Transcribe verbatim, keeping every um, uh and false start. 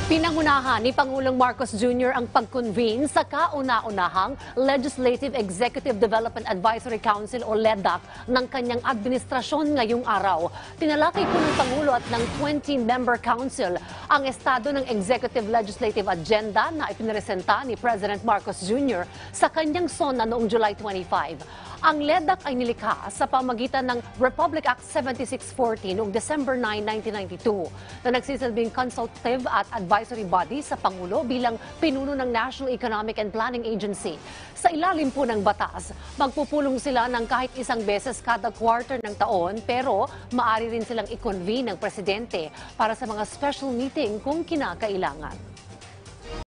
Pinangunahan ni Pangulong Marcos Junior ang pag-convene sa Kauna-unahang Legislative Executive Development Advisory Council o LEDAC ng kanyang administrasyon ngayong araw. Tinalakay po ng Pangulo at ng twenty-member council ang estado ng Executive Legislative Agenda na ipinresenta ni President Marcos Junior sa kanyang sona noong July twenty-five. Ang LEDAC ay nilikha sa pamagitan ng Republic Act seventy-six forty noong December nine, nineteen ninety-two na nagsisilbing consultative at advisory body sa Pangulo bilang pinuno ng National Economic and Planning Agency. Sa ilalim po ng batas, magpupulong sila ng kahit isang beses kada quarter ng taon pero maaari rin silang i-convene ng Presidente para sa mga special meeting kung kinakailangan.